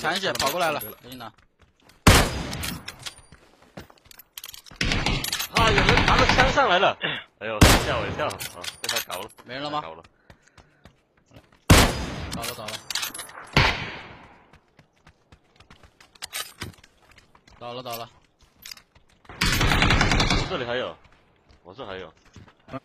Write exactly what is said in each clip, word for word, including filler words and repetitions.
残血跑过来了，给你拿。 啊！有人拿着枪上来了，哎呦，吓我一跳啊！被他搞了， 没人了吗？ 搞了， 倒了倒了，倒了倒了。 这里还有，我这还有。 嗯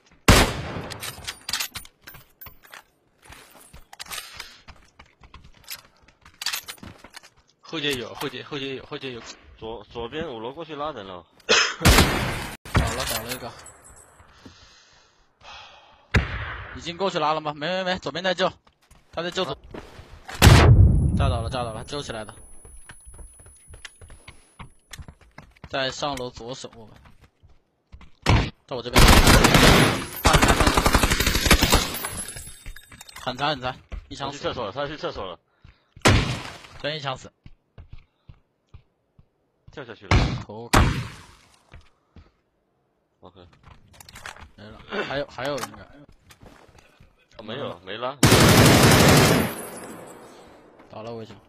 后街有，后街后街有，后街有。 左左边五楼过去拉人了。 倒了倒了一个，已经过去拉了吗？没没没，左边在救，他在救左。炸倒了炸倒了，救起来的。在上楼左手，我们到我这边。很残很残，一枪死。 去厕所了，他去厕所了。 真一枪死。 跳下去了。 头 OK， 没了，还有还有应该。 哦、没有，没了。 倒了我已经。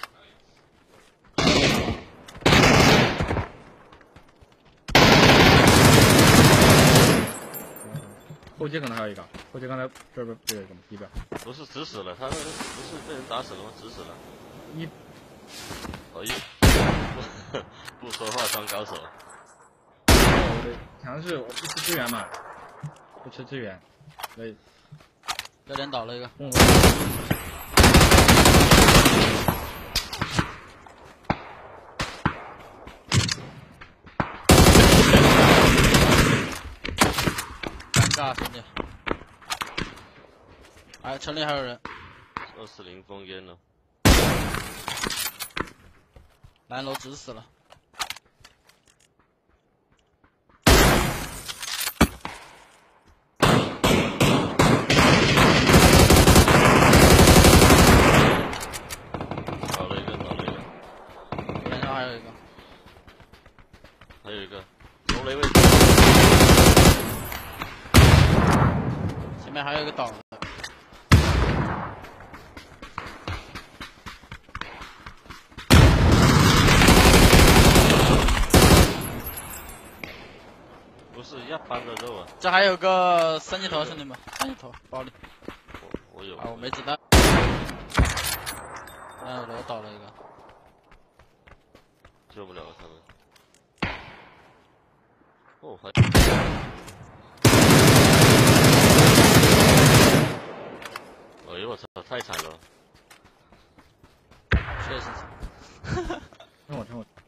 后街可能还有一个，后街刚才这边这个什么一边。 不是直死了，他那个不是被人打死了吗？直死了。 一。 哦一。不说话装高手。 我的强势，我不吃支援嘛，不吃支援，所以这边倒了一个。 嗯。 尴尬，兄弟。还城里还有人。 二四零封烟了。 蓝楼直死了。 还有一个红雷位置， 前面还有一个倒的， 不是一般的肉啊。 这还有个三级头，兄弟们，三级头包里。 我我有。 啊，我没子弹。二楼倒了一个， 救不了他们。 哦，还，哎呦我操，太惨了！ 确实。 听我听我。